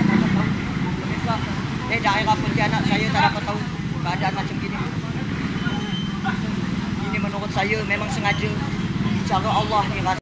dapat tahu. Pemirsa, daerah Pontianak saya tak dapat tahu keadaan macam gini. Ini menurut saya memang sengaja. Cara Allah ni